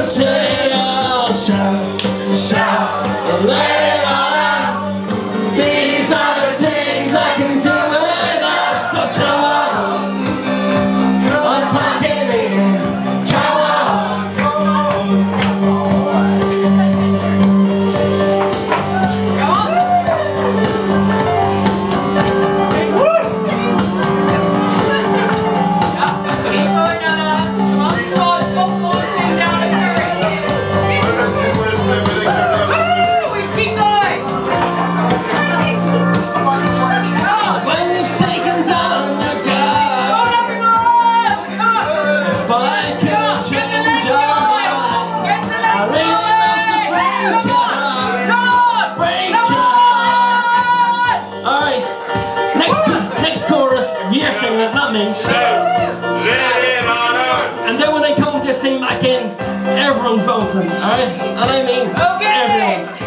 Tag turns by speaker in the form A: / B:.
A: Teras, shout, shout, let it all out. These are the things I can do without. So come on, I'm talking in. Come on. You're singing it, not me. And then when they come with this thing back in, everyone's bouncing, alright? And I mean, everyone.